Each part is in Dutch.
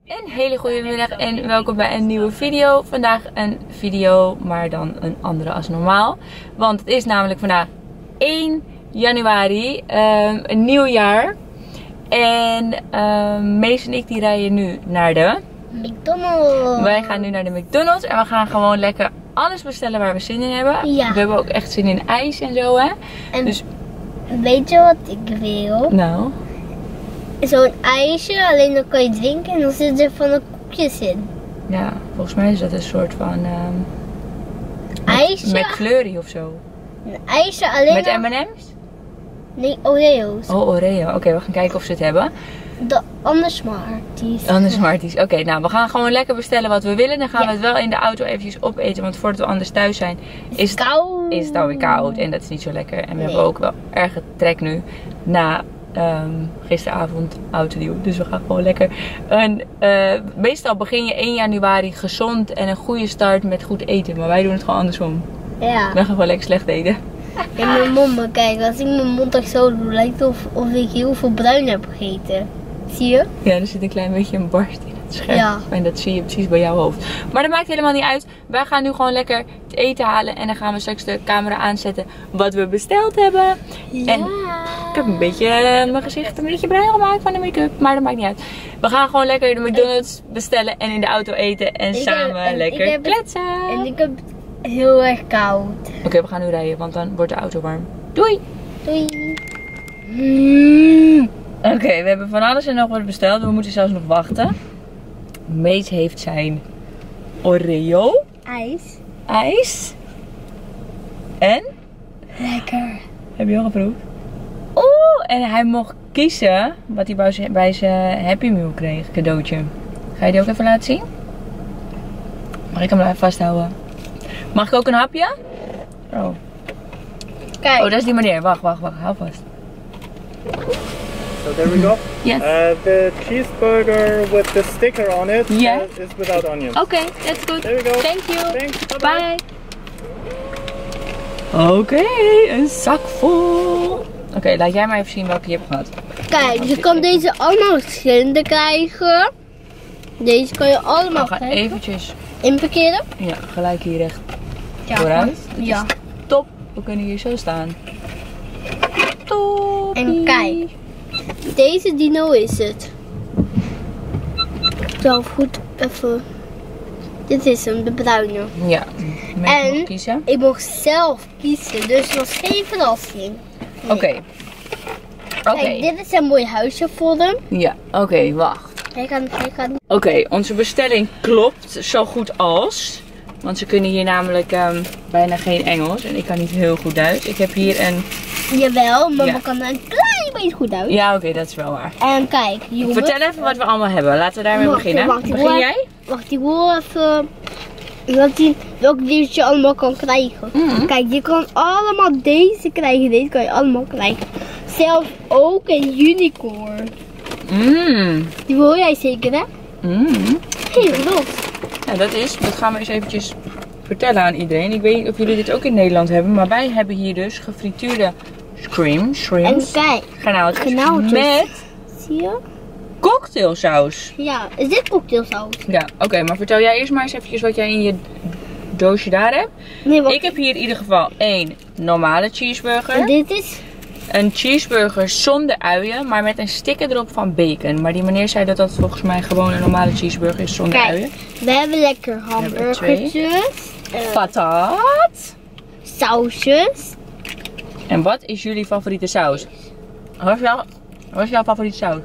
Een hele goede middag en welkom bij een nieuwe video. Vandaag een video, maar dan een andere als normaal. Want het is namelijk vandaag 1 januari, een nieuw jaar. En Mees en ik die rijden nu naar de McDonald's. Wij gaan nu naar de McDonald's en we gaan gewoon lekker alles bestellen waar we zin in hebben. Ja. We hebben ook echt zin in ijs en zo, hè. En Dus weet je wat ik wil? nou, Zo'n ijsje, alleen dan kan je drinken en dan zitten er van de koekjes in. ja, volgens mij is dat een soort van IJsje? McFlurry of zo. Een ijsje alleen Met dan... M&M's? Nee, Oreo's. Oh, Oreo. Oké, we gaan kijken of ze het hebben. De andere Smarties. Anders Smarties. Oké, nou, we gaan gewoon lekker bestellen wat we willen. Dan gaan we het wel in de auto eventjes opeten. Want voordat we anders thuis zijn, is het koud. is het alweer koud. En dat is niet zo lekker. En we Nee. hebben ook wel erg trek nu na gisteravond oud en nieuw. Dus we gaan gewoon lekker. Meestal begin je 1 januari gezond en een goede start met goed eten. Maar wij doen het gewoon andersom. Ja. We gaan gewoon lekker slecht eten. En mijn mond, kijk, als ik mijn mond echt zo doe, lijkt het of ik heel veel bruin heb gegeten. Zie je? Ja, er zit een klein beetje een barst in het scherm. Ja. En dat zie je precies bij jouw hoofd. Maar dat maakt helemaal niet uit. Wij gaan nu gewoon lekker het eten halen. En dan gaan we straks de camera aanzetten wat we besteld hebben. Ja. En ik heb een beetje mijn gezicht een beetje bruin gemaakt van de make-up. Maar dat maakt niet uit. We gaan gewoon lekker de McDonald's bestellen en in de auto eten. En samen lekker kletsen. En ik heb het heel erg koud. Oké, we gaan nu rijden, want dan wordt de auto warm. Doei! Doei. Oké, we hebben van alles en nog wat besteld. We moeten zelfs nog wachten. Mees heeft zijn Oreo IJs. En? Lekker. Heb je al geproefd? Oeh, en hij mocht kiezen wat hij bij zijn Happy Meal kreeg, cadeautje. Ga je die ook even laten zien? Mag ik hem even vasthouden? Mag ik ook een hapje? Oh. Kijk. Oh, dat is die meneer. Wacht, hou vast. So there we go. Yes. The cheeseburger with the sticker on it Yeah. is without onions. Oké, that's good. There we go. Thank you. Thanks. Bye. Bye. Oké, een zak vol. Oké, laat jij maar even zien welke je hebt gehad. Kijk, je kan deze allemaal verschillende krijgen. Deze kan je allemaal We gaan krijgen. eventjes, Inparkeren. ja, gelijk hier recht Ja. vooruit. Dit Ja. is top. We kunnen hier zo staan. Top. En kijk. Deze dino is het. Zelf goed even. Dit is hem, de bruine. Ja, Mees En- mag kiezen. Ik mocht zelf kiezen, dus het was geen verrassing. Nee. Oké. Kijk, dit is een mooi huisje voor hem. Ja, oké, wacht. Hij gaat. Oké, onze bestelling klopt zo goed als. Want ze kunnen hier namelijk bijna geen Engels. En ik kan niet heel goed Duits. Ik heb hier een... Jawel, mama Ja. kan er een klein beetje goed uit. Ja, oké, dat is wel waar. En kijk, jongens. Vertel even wat we allemaal hebben. Laten we daarmee Wacht, beginnen. wacht, Begin wacht. jij? Wacht, ik wil even laten zien welk diertje je allemaal kan krijgen. Mhm. Kijk, je kan allemaal deze krijgen. Deze kan je allemaal krijgen. Zelfs ook een unicorn. Mmm. Die wil jij zeker, hè? Mmm. Heel los. Ja, dat gaan we eens eventjes vertellen aan iedereen. Ik weet niet of jullie dit ook in Nederland hebben. Maar wij hebben hier dus gefrituurde En shrimps, kijk, garnaaltjes garnaaltjes. met zie je? cocktailsaus. Ja, is dit cocktailsaus? Ja, oké, maar vertel jij eerst maar eens eventjes wat jij in je doosje daar hebt. Nee, wacht. Ik heb hier in ieder geval 1 normale cheeseburger. En dit is... Een cheeseburger zonder uien, maar met een sticker erop van bacon. Maar die meneer zei dat dat volgens mij gewoon een normale cheeseburger is zonder Kijk, uien. we hebben lekker hebben er hamburgertjes. Patat. Sausjes. En wat is jullie favoriete saus? Wat is jouw favoriete saus?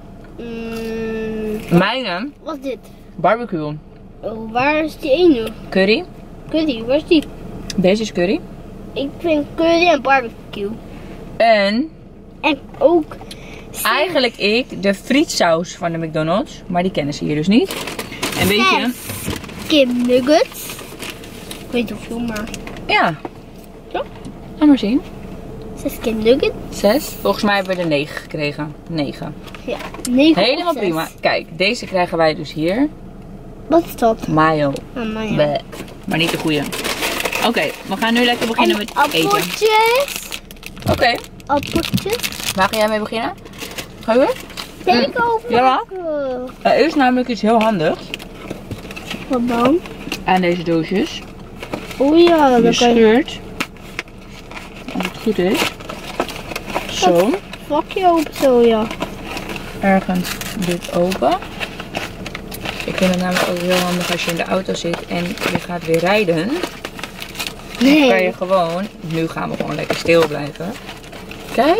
Mijne, Wat is dit? barbecue. Oh, waar is die ene? Curry. Curry, waar is die? Deze is curry. Ik vind curry en barbecue. En En ook... eigenlijk ik de frietsaus van de McDonald's. Maar die kennen ze hier dus niet. En weet je? Skim nuggets. Ik weet niet hoeveel, maar... Ja. Ja? Laat maar zien. 6 skim nuggets. 6. Volgens mij hebben we er 9 gekregen. 9. Ja, 9 Helemaal prima. Kijk, deze krijgen wij dus hier. Wat is dat? Mayo. Oh, maar ja. Bleh. Maar niet de goede. Oké, we gaan nu lekker beginnen met eten. Appeltjes. Oké, Appeltjes. waar ga jij mee beginnen? Ga je weer? Steek Ja. overmaken. Er is namelijk iets heel handigs Wat dan? aan deze doosjes. Oh ja, Je dan kan je scheurt, als het goed is, zo, vakje open zo, ja. ergens dit open. Ik vind het namelijk ook heel handig als je in de auto zit en je gaat weer rijden. Dan kan je gewoon, nu gaan we gewoon lekker stil blijven. Kijk.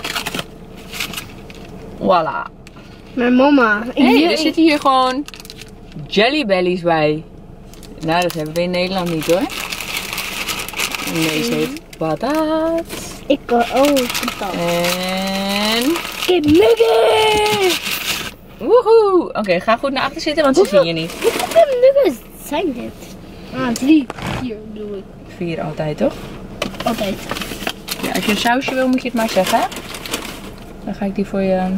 Voilà. Maar mama, Hey, er zitten hier gewoon Jelly Bellies bij. Nou, dat hebben we in Nederland niet hoor. En deze heeft patat. Ik kan ook patat. En... Kip nuggets! woehoe! Oké, ga goed naar achter zitten, want ze zien je niet. Hoeveel kip nuggets zijn dit? 3, 4 bedoel ik. 4 altijd, toch? Altijd. Ja, als je een sausje wil, moet je het maar zeggen. Dan ga ik die voor je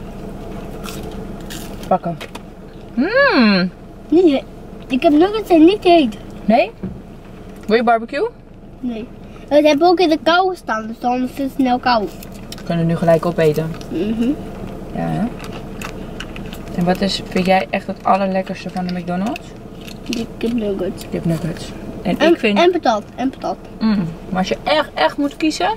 pakken. Mmm. Nee, ik heb nuggets en niet heet. Nee? Wil je barbecue? Nee. Het heb ook in de kou gestaan, dus dan is het snel koud. We kunnen nu gelijk opeten. Ja, hè? En wat vind jij echt het allerlekkerste van de McDonald's? Die kipnuggets. Kipnuggets. En ik vind... En patat. En patat. Maar als je echt moet kiezen...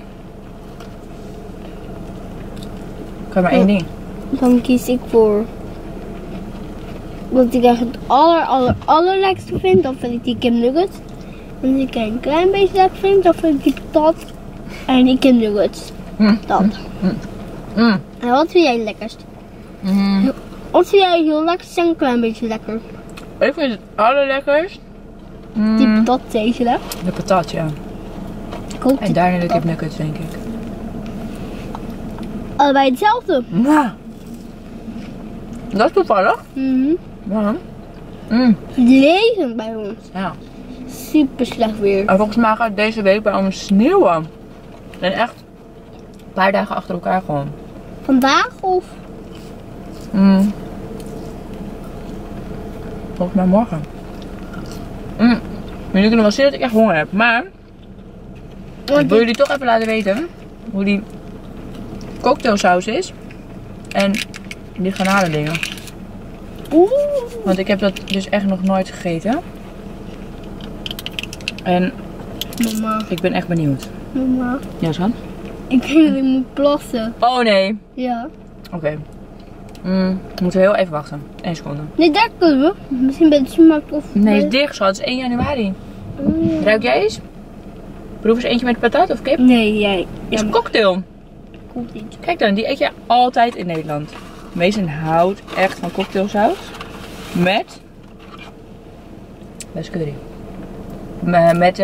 kan maar één ding. Dan kies ik voor... Wat ik echt het allerlekkerste vind, dan vind ik die kipnuggets. En als ik een klein beetje lekker vind, dan vind ik die patat. En die kipnuggets. Dat. En wat vind jij het lekkerst? Wat vind jij heel lekkerst en een klein beetje lekker? Ik vind het allerlekkerst... Die patat deze, hè? de patat, ja. Ik ook En die daarna de patat. kipnuggets, denk ik. Allebei hetzelfde. Nou. Dat is toevallig. Ja. Leven bij ons. Ja. Super slecht weer. En volgens mij gaat deze week bij ons sneeuwen. En echt een paar dagen achter elkaar gewoon. Vandaag of? Volgens mij morgen. Maar jullie kunnen wel zien dat ik echt honger heb. Maar ik wil jullie toch even laten weten hoe die cocktailsaus is. En die garnalendingen. Oeh. Want ik heb dat dus echt nog nooit gegeten. En Mama, ik ben echt benieuwd. mama. Ja, schat? Ik denk dat ik moet plassen. Oh nee. Ja. Oké. We moeten heel even wachten. 1 seconde. Nee, daar kunnen we. Misschien bij de supermarkt of... Nee, het is dicht, schat. Het is 1 januari. Ruik jij eens? Proef eens eentje met patat of kip? Nee, jij. Het is Ja, een cocktail. komt niet. Kijk dan, die eet je altijd in Nederland. Meestal houdt echt van cocktailsaus. Met... Best curry. Met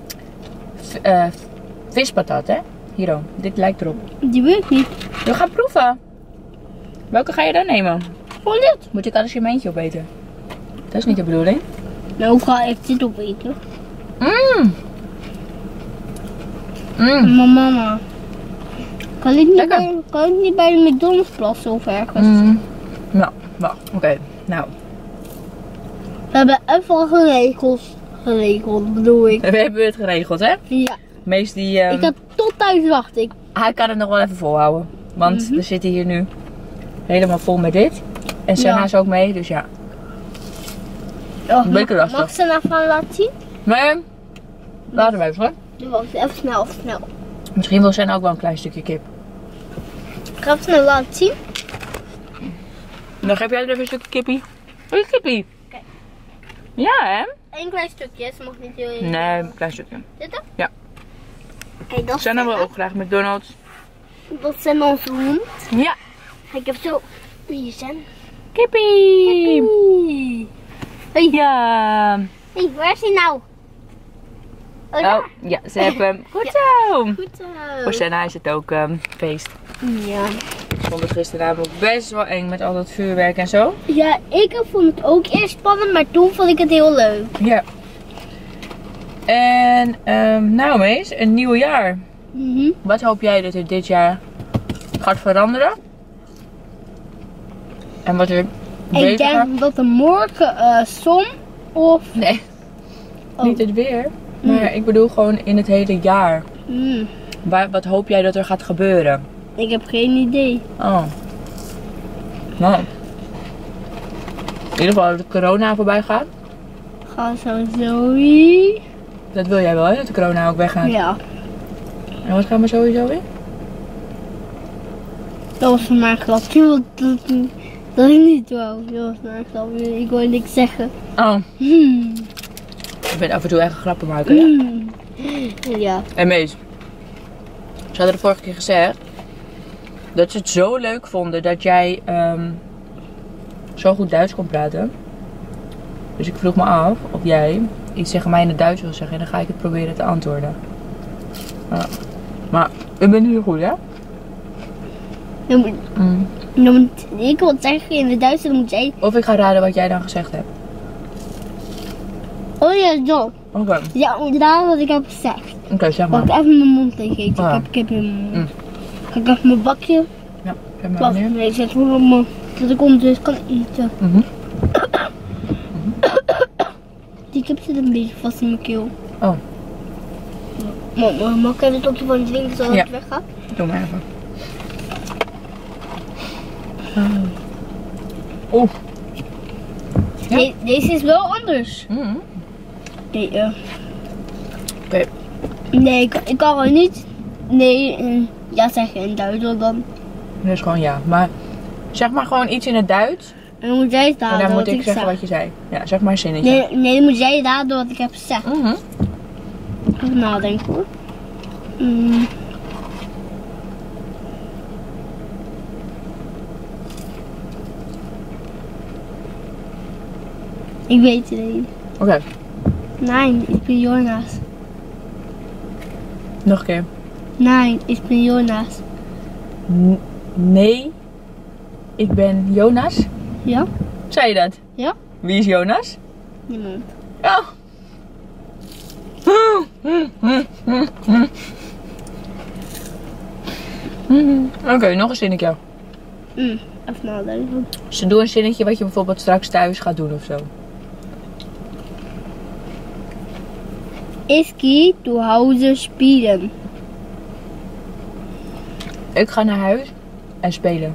vispatat, hè? Hier ook. Dit lijkt erop. Die wil ik niet. We gaan proeven. Welke ga je dan nemen? Gewoon dit. Moet ik alles in mijn eentje opeten? Dat is niet de bedoeling. Nou, ik ga even dit opeten. Mama. Kan ik niet bij de McDonald's plassen of ergens? Nou, wacht. Oké. Nou. We hebben even geregeld bedoel ik. We hebben het geregeld, hè? Ja. Meest die... Ik had tot thuis wachten. Hij kan het nog wel even volhouden. Want we zitten hier nu helemaal vol met dit. En Senna is ook mee, dus ja. Een beetje lastig. Mag ze nou van laten zien? Nee, laten we even. Even snel. Misschien wil Senna ook wel een klein stukje kip. Ik ga het snel laten zien. Dan geef jij er even een stukje kippie. Een kippie. Kijk. Ja, hè? Eén klein stukje, ze mag niet heel even. Nee, een klein stukje. Dit dan? Ja. Kijk, dat is Senna wil Senna. ook graag McDonald's. Dat zijn onze hond. Ja. Ik heb zo... Hier zijn. Kippie. Hey. Ja. Hey, waar is hij nou? Oh, Oh, ja, ze hebben hem. Goed zo. Goed zo. Voor Senna is het ook feest. Ja. Ik vond het gisteravond best wel eng met al dat vuurwerk en zo. Ja, ik vond het ook eerst spannend, maar toen vond ik het heel leuk. Ja. En nou Mees, een nieuw jaar. Wat hoop jij dat er dit jaar gaat veranderen? En wat er beter Ik denk gaat? dat er morgen zon of... Nee, niet het weer. Maar ik bedoel gewoon in het hele jaar. Wat hoop jij dat er gaat gebeuren? Ik heb geen idee. Oh. Nou. In ieder geval dat de corona voorbij gaat. Gaat sowieso. Dat wil jij wel, hè? Dat de corona ook weggaat. Ja. En wat gaan we sowieso weer? Dat was voor mij een grapje. Dat is niet wel. Dat was maar een grapje. Ik wil niks zeggen. Oh. Je bent af en toe echt een grappenmaker, hè? Ja. En Mees, ze hadden de vorige keer gezegd dat ze het zo leuk vonden dat jij zo goed Duits kon praten. Dus ik vroeg me af of jij iets tegen mij in het Duits wil zeggen en dan ga ik het proberen te antwoorden. Ja. Maar ik ben niet zo goed, hè? Ik wil het zeggen in het Duits, dan moet jij... Of ik ga raden wat jij dan gezegd hebt. Oh ja, zo. Oké. Ja, inderdaad wat ik heb gezegd. Oké, zeg Wacht, maar. even mijn mond leeg eten. Ah. Ik heb kip in mijn mond. Ga ik even mijn bakje... Ja, zeg maar Wacht, wanneer. nee, ik zet gewoon op mijn... Dat ik ondertussen kan eten. Die kip zit een beetje vast in mijn keel. Oh, Mama, mag ik even het topje van drinken zodat Ja. het weggaat? doe maar even. Oeh. Ja. Deze is wel anders. Nee, Oké. nee ik kan gewoon niet... Nee, ja zeggen in Duits dan. Dat is gewoon ja. Maar zeg maar gewoon iets in het Duits. En dan moet jij het En raden dan moet wat ik zeggen zeg. wat je zei. Ja, zeg maar een zinnetje. Nee, dan moet jij raden wat ik heb gezegd. Even nadenken hoor. Ik weet het niet. Oké, Nee, ik ben Jonas. nog een keer. Nee, ik ben Jonas. Nee, ik ben Jonas. Ja? Zei je dat? Ja? Wie is Jonas? Niemand. Oh. Oké, nog een zinnetje. Even nadenken. Dus doe een zinnetje wat je bijvoorbeeld straks thuis gaat doen of zo. Ik ga zu Hause spielen. Ik ga naar huis en spelen.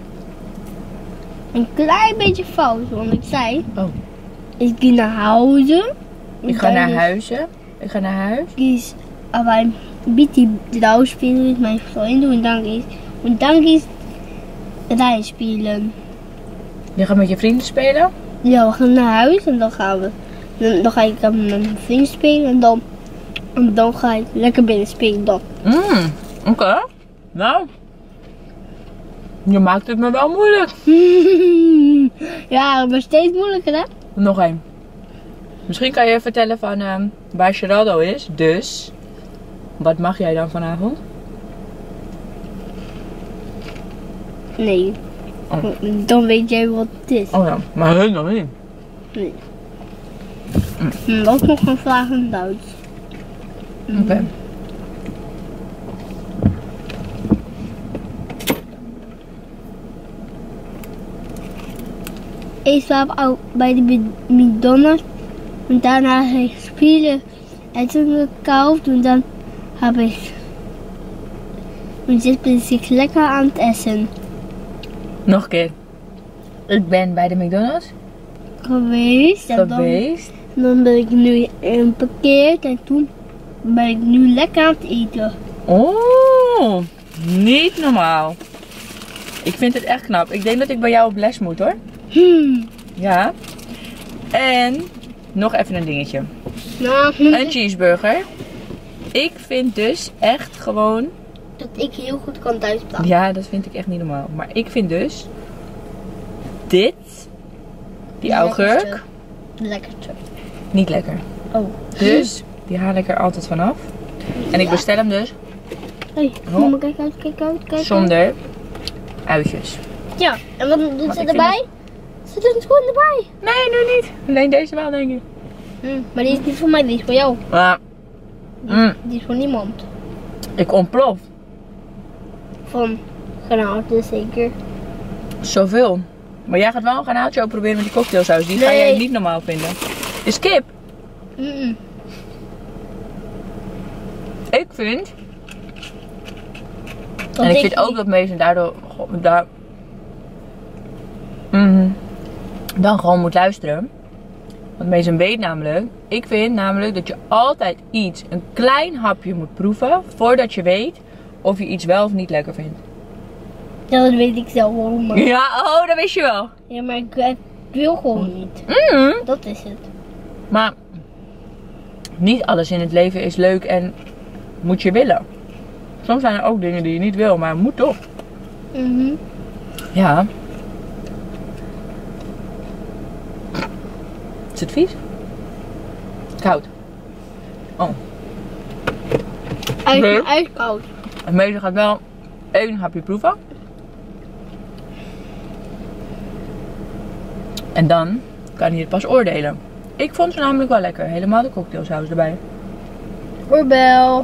Een klein beetje fout, want ik zei... Oh. Ik ga naar Hause. Ik ga naar huizen. Ik ga naar huis. Is, aber bitte draußen spielen mit meinen Freunden und dann ist rein spielen. Je gaat met je vrienden spelen. Ja, we gaan naar huis en dan gaan we. Dan ga ik met mijn vrienden spelen en dan ga ik lekker binnen spelen dan. Oké. Nou. Je maakt het me wel moeilijk. Ja, maar steeds moeilijker hè? Nog één. Misschien kan je vertellen van waar Geraldo is. Dus, wat mag jij dan vanavond? Nee. Oh. Dan weet jij wat het is. Oh ja, maar hun nog niet. Nee. Dat is nog een vraag in Duits. Oké. Ich war auch bei den McDonald's und dann habe ich viele Essen gekauft und dann habe ich. Und jetzt bin ich lecker aan het essen. Nog een keer. Ik ben bij de McDonald's Geweest. En dan ben ik nu geparkeerd en toen ben ik nu lekker aan het eten. Oh, niet normaal. Ik vind het echt knap. Ik denk dat ik bij jou op les moet hoor. Ja. En nog even een dingetje. Een cheeseburger. Ik vind dus echt gewoon... Dat ik heel goed kan Duits praten. Ja, dat vind ik echt niet normaal. Maar ik vind dus... Dit... Die augurk... Lekkertje. Niet lekker. Oh. Dus, die haal ik er altijd vanaf. En ik bestel hem dus Hey, mama, kijk uit, kijk uit, kijk uit. zonder uitjes. Ja, en wat doet Maar ze ik erbij? Ze doet het gewoon erbij. Nee, nu niet. Alleen deze wel, denk ik. Maar die is niet voor mij, die is voor jou. Maar, Die is voor niemand. ik ontplof. Van granaten zeker. Zoveel. Maar jij gaat wel een granaatje ook proberen met die cocktailsaus. Die ga Nee. jij niet normaal vinden. Is kip. Ik vind... En ik vind ook dat Mason daardoor... dan gewoon moet luisteren. Want Mason weet namelijk, ik vind namelijk dat je altijd iets, een klein hapje moet proeven voordat je weet of je iets wel of niet lekker vindt. Ja, dat weet ik zelf wel. Maar... Ja, oh, dat wist je wel. Ja, maar ik wil gewoon niet. Dat is het. Maar niet alles in het leven is leuk en moet je willen. Soms zijn er ook dingen die je niet wil, maar moet toch. Ja. Is het vies? Koud. Oh. Ijskoud. En Mason gaat wel 1 hapje proeven. En dan kan hij het pas oordelen. Ik vond ze namelijk wel lekker. Helemaal de cocktailsaus erbij. Oorbel.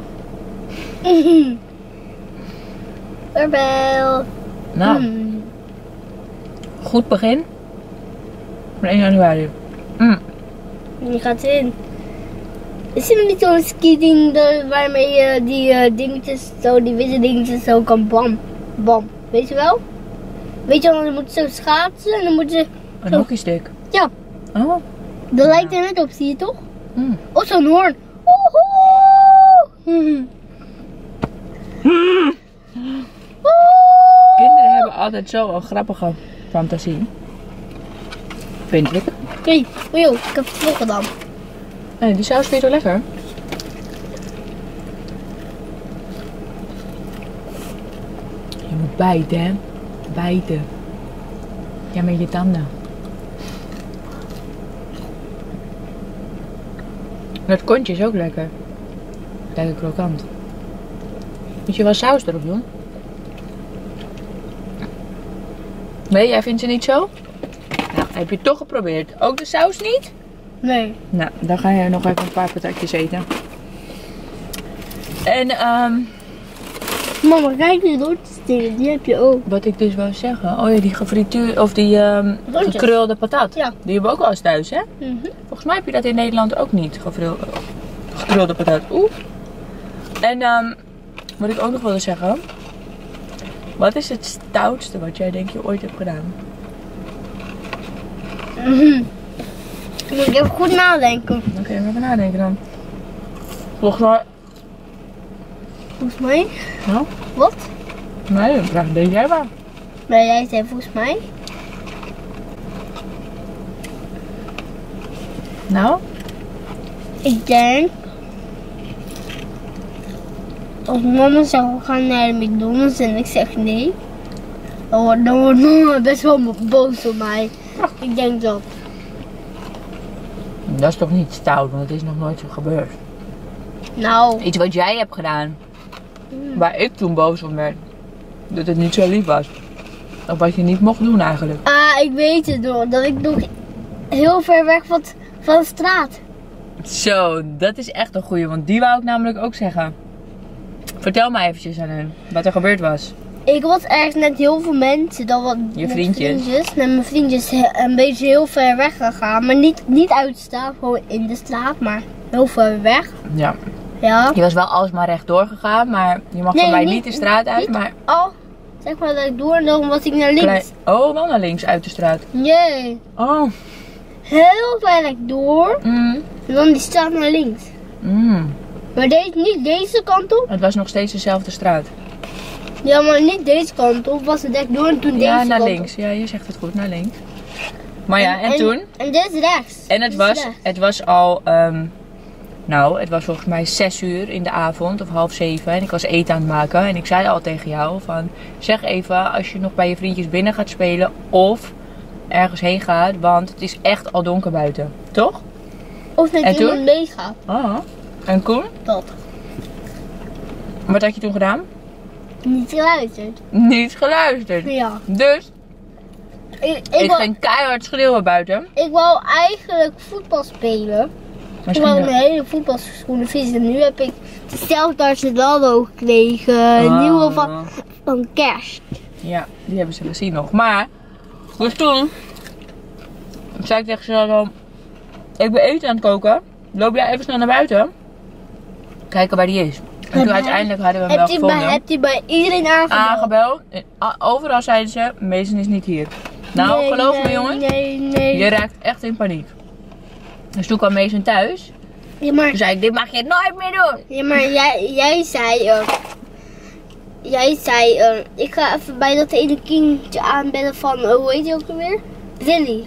Oorbel. Nou. Goed begin. Van 1 januari. Je gaat in. Is er niet zo'n ski-ding waarmee je die dingetjes, zo, die witte dingetjes zo kan bam. Weet je wel? Weet je wel, dan moet ze zo schaatsen en dan moet ze... Een hockeystick. Ja. Oh. Dat lijkt er net op, zie je toch? Oh, zo'n hoorn. Kinderen hebben altijd zo een grappige fantasie. Vind ik. Hey, ik heb het vol gedaan. Hey, die saus vind je toch lekker? Je moet bijten, hè? Bijten. Ja, met je tanden. Dat kontje is ook lekker. Lekker krokant. Moet je wel saus erop doen? Nee, jij vindt ze niet zo? Nou, heb je het toch geprobeerd? Ook de saus niet? Nee. Nou, dan ga je nog even een paar patatjes eten. En Mama, kijk die rotstenen, die heb je ook. wat ik dus wou zeggen. Oh ja, die gefrituurde of die gekrulde patat. Ja. Die hebben we ook wel eens thuis, hè? Volgens mij heb je dat in Nederland ook niet. Gekrulde patat. Oeh. En wat ik ook nog wilde zeggen. Wat is het stoutste wat jij denk je ooit hebt gedaan? Moet ik even goed nadenken. Oké, even nadenken dan. Volgens mij. Volgens mij? Nou? Wat? Nee, dan vraag denk jij maar. Maar jij zei volgens mij. Nou? Ik denk. Als mama zou gaan naar de McDonald's en ik zeg nee. Dan wordt mama best wel boos op mij. Ik denk dat. Dat is toch niet stout, want het is nog nooit zo gebeurd. Nou. Iets wat jij hebt gedaan. Waar ik toen boos om werd. Dat het niet zo lief was. Of wat je niet mocht doen eigenlijk. Ah, ik weet het nog. Dat ik nog heel ver weg van de straat. Zo, dat is echt een goeie. Want die wou ik namelijk ook zeggen. Vertel mij eventjes aan hen wat er gebeurd was. Ik was ergens net heel veel mensen. Je vriendjes. Met mijn vriendjes een beetje heel ver weg gegaan. Maar niet uit de straat, gewoon in de straat. Maar heel ver weg. Ja. Ja. Je was wel alsmaar rechtdoor gegaan, maar je mag van mij niet de straat uit. Maar zeg maar dat ik door en dan was ik naar links. Oh, wel naar links uit de straat. Nee. Oh. Heel ver door. En dan die straat naar links. Maar niet deze kant op. Het was nog steeds dezelfde straat. Ja, maar niet deze kant op. Was het echt door en toen deze kant op. Ja, naar links. Ja, je zegt het goed, naar links. Maar ja, en toen? En dit is rechts. En het was al, nou, het was volgens mij 6 uur in de avond of 6:30 en ik was eten aan het maken. En ik zei al tegen jou van, zeg even als je nog bij je vriendjes binnen gaat spelen of ergens heen gaat, want het is echt al donker buiten. Toch? Of dat iemand meegaat. Ah. En Koen? Dat. Wat had je toen gedaan? Niet geluisterd. Niet geluisterd. Ja. Dus? Ik ging keihard schreeuwen buiten. Ik wou eigenlijk voetbal spelen. Ik wou mijn hele voetbalschoenen vissen. En nu heb ik dezelfde Arsenal gekregen. Een nieuwe van Kerst. Ja, die hebben ze gezien nog. Maar, dus toen zei ik tegen ze, ik ben eten aan het koken. Loop jij even snel naar buiten? Kijken waar die is. En toen uiteindelijk hadden we hem wel gevonden. Heb je bij iedereen aangebeld? Aangebeld. Overal zeiden ze, Mason is niet hier. Nou, Nee, geloof me nee, jongen. Nee. Je raakt echt in paniek. Dus toen kwam Mason thuis. Ja, maar, Toen zei ik, dit mag je nooit meer doen. ja, maar jij zei... ik ga even bij dat ene kindje aanbellen van... hoe heet hij ook alweer? Vinny.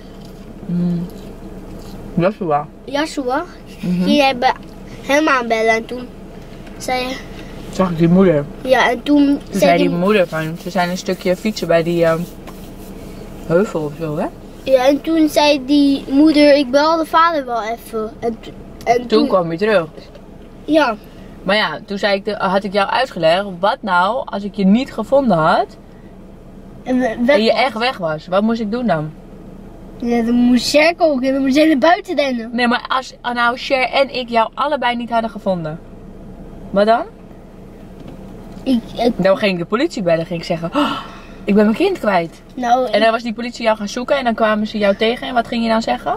Dat is wel. Joshua. Ging jij bij hem aanbellen en toen zei... Zag ik die moeder. Ja, en toen Toen zei die moeder van, ze zijn een stukje fietsen bij die heuvel of zo, hè? Ja, en toen zei die moeder, ik bel de vader wel even. En Toen kwam je terug. Ja. Maar ja, toen had ik jou uitgelegd, wat nou als ik je niet gevonden had en je echt weg was? Wat moest ik doen dan? Ja, dan moest Cher ook en dan moest jij naar buiten rennen. Nee, maar als nou Cher en ik jou allebei niet hadden gevonden, wat dan? Dan ging ik de politie bellen, ging ik zeggen, oh, ik ben mijn kind kwijt. Nou, En dan was die politie jou gaan zoeken en dan kwamen ze jou tegen en wat ging je dan zeggen?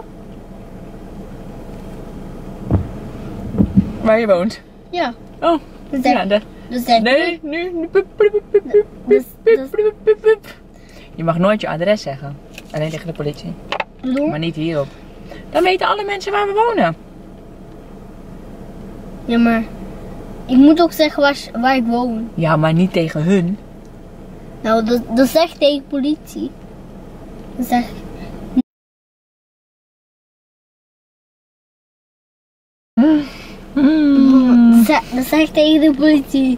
Waar je woont. ja. Oh, Dat ja, nee, nu. Je mag nooit je adres zeggen. Alleen tegen de politie. Maar niet hierop. Dan weten alle mensen waar we wonen. Ja, maar ik moet ook zeggen waar ik woon. Ja, maar niet tegen hun. Nou, dat zeg ik tegen politie. Dan zeg ik... Dan zeg ik tegen de politie.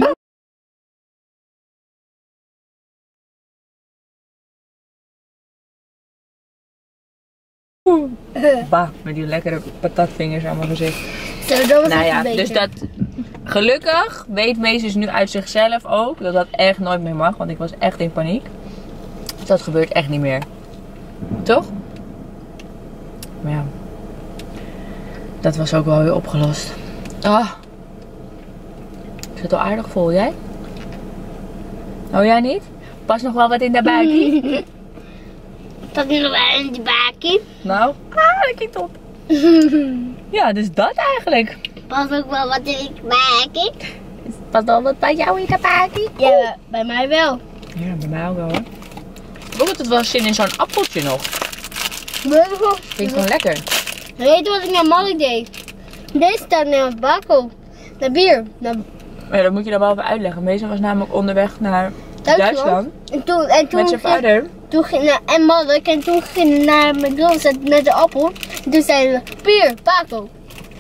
Bah, met die lekkere patatvingers aan mijn gezicht. Zo, dat was Nou ja, beter. dus dat... Gelukkig weet Mees nu uit zichzelf ook dat dat echt nooit meer mag. Want ik was echt in paniek. Dus dat gebeurt echt niet meer. Toch? Maar ja. Dat was ook wel weer opgelost. Ah. Ik zit al aardig vol, jij? Oh, jij niet? Pas nog wel wat in de buikje? Dat is nog wel in de bakie. Nou, dat klinkt op. Ja, dus dat eigenlijk. Pas ook wel wat in de bakie. Pas al wat bij jou in de buikje? Ja, bij mij wel. Ja, bij mij ook wel hoor. Ik had het wel zin in zo'n appeltje nog. Vind ik gewoon lekker. Weet je wat ik naar Molly deed? Deze staat naar Bako. Naar bier. Naar Ja, dat moet je dan wel even uitleggen. Meestal was namelijk onderweg naar Duitsland. En toen Met zijn vader. Toen ging naar en Molly en toen ging hij naar McDonald's met de appel. En toen zeiden we, bier, Bako.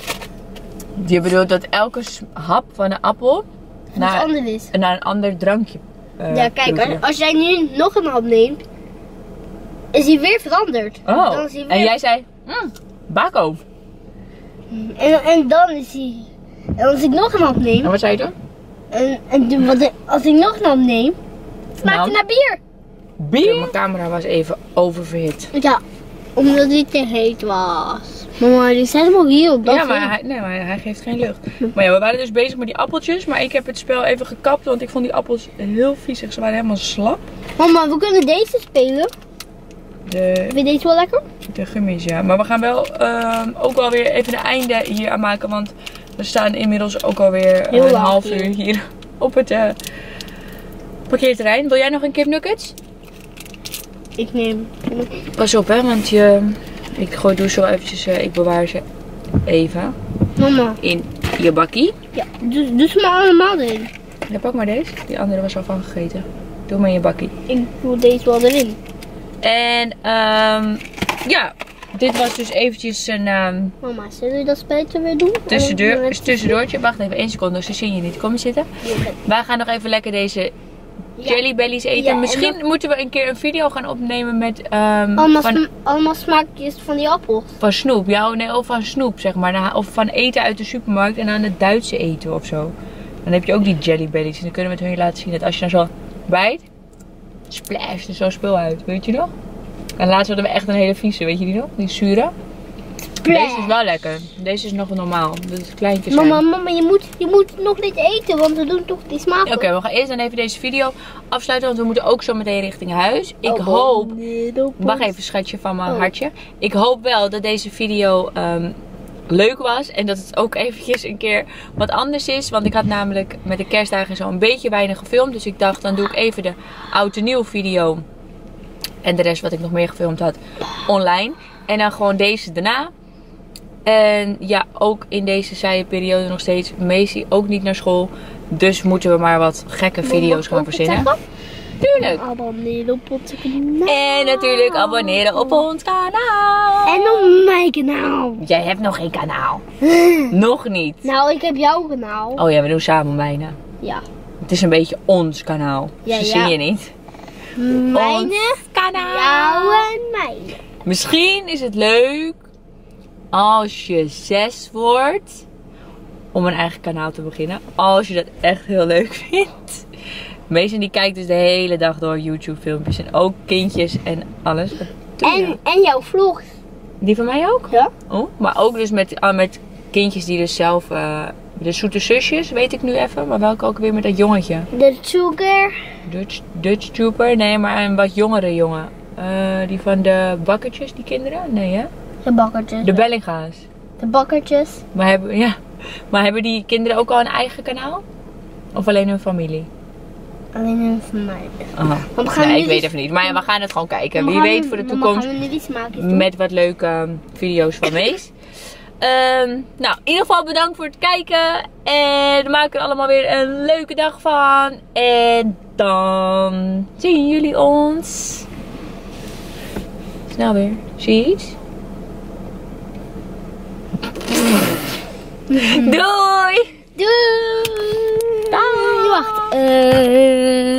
Je bedoelt dat elke hap van een appel Wat anders is. naar een ander drankje. Ja, kijk, proefje. als jij nu nog een hap neemt, is hij weer veranderd. Oh, Dan is hij weer... en jij zei, Bako. En dan is hij... En als ik nog een hap neem, En wat zei je toen? als ik nog een hap neem, smaakt Nou? hij naar bier. Bier? Mijn camera was even oververhit. Ja, omdat hij te heet was. Mama, die zet hem ook hier op dat Ja, maar hij geeft geen lucht. Maar ja, we waren dus bezig met die appeltjes. Maar ik heb het spel even gekapt, want ik vond die appels heel viezig. Ze waren helemaal slap. Mama, we kunnen deze spelen. Vind je deze wel lekker? De gummies, ja. Maar we gaan wel ook wel weer even een einde hier aan maken. Want we staan inmiddels ook alweer Heel een laat half hier. uur hier op het parkeerterrein. Wil jij nog een kip nuggets? Ik neem. Pas op hè, want ik doe zo eventjes, ik bewaar ze even Mama, in je bakkie. ja, doe ze maar allemaal erin. Ja, pak maar deze. Die andere was al van gegeten. Doe maar in je bakkie. Ik doe deze wel erin. En ja, dit was dus eventjes een Mama, zullen we dat spelletje weer doen? tussendoortje. Wacht even 1 seconde, ze zien je niet. Kom eens zitten. Wij gaan nog even lekker deze Jelly Bellies eten. Ja, en Misschien moeten we een keer een video gaan opnemen met Allemaal smaakjes van die appels. van snoep. Ja, nee, of van snoep zeg maar. Of van eten uit de supermarkt en aan het Duitse eten of zo. Dan heb je ook die Jelly Bellies. En dan kunnen we het hun laten zien dat als je dan zo bijt, splash er zo'n spul uit. Weet je nog? En laatst hadden we echt een hele vieze, weet je die nog? Die zure. Deze is wel lekker. Deze is nog normaal. Dat is kleintjes zijn. Mama, je moet nog niet eten, want we doen toch die smaak. Oké, we gaan eerst dan even deze video afsluiten, want we moeten ook zo meteen richting huis. Ik hoop... Wacht even, schatje van mijn hartje. Ik hoop wel dat deze video leuk was. En dat het ook eventjes een keer wat anders is. Want ik had namelijk met de kerstdagen zo een beetje weinig gefilmd. Dus ik dacht, dan doe ik even de oud en nieuw video En de rest wat ik nog meer gefilmd had online. En dan gewoon deze daarna. En ja, ook in deze saaie periode nog steeds. Macy ook niet naar school. Dus moeten we maar wat gekke video's gaan verzinnen. Tuurlijk. Abonneren op ons kanaal. En natuurlijk abonneren op ons kanaal. En op mijn kanaal. Jij hebt nog geen kanaal. Nog niet. Nou, ik heb jouw kanaal. Oh ja, we doen samen bijna. Ja. Het is een beetje ons kanaal. Ja, Zo ja. zie je niet. Mijne, Kanaal. jouw en mijne. Misschien is het leuk als je 6 wordt om een eigen kanaal te beginnen. Als je dat echt heel leuk vindt. Meestal die kijkt dus de hele dag door YouTube filmpjes en ook kindjes en alles. Wat doe je? En jouw vlog. Die van mij ook? Ja. Oh, maar ook dus met kindjes die dus zelf, de zoete zusjes weet ik nu even, maar welke ook weer met dat jongetje. De sugar. Dutch Trooper, nee, maar een wat jongere jongen. Die van de bakkertjes, die kinderen? Nee hè? De bakkertjes. De Bellinga's. De bakkertjes. Maar hebben die kinderen ook al een eigen kanaal? Of alleen hun familie? Alleen een van mij. Oh. Want we gaan Nee, nu ik weet die- even niet. Maar ja, we gaan het gewoon kijken. Dan Wie gaan weet we- voor de dan toekomst gaan we nu die smaakjes doen. met wat leuke video's van Mees. Nou, in ieder geval bedankt voor het kijken. En we maken er allemaal weer een leuke dag van. En dan zien jullie ons snel weer. Zie je iets? Doei! Doei! Dag! Wacht.